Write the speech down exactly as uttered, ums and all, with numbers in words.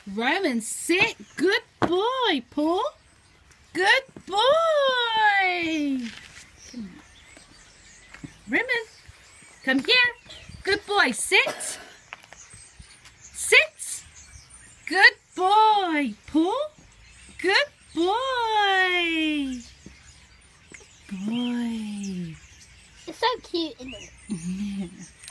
Rowan, sit. Good boy, Paul. Good boy. Rowan, come here. Good boy. Sit. Sit. Good boy, Paul. Good boy. Good boy. It's so cute, isn't it? Yeah.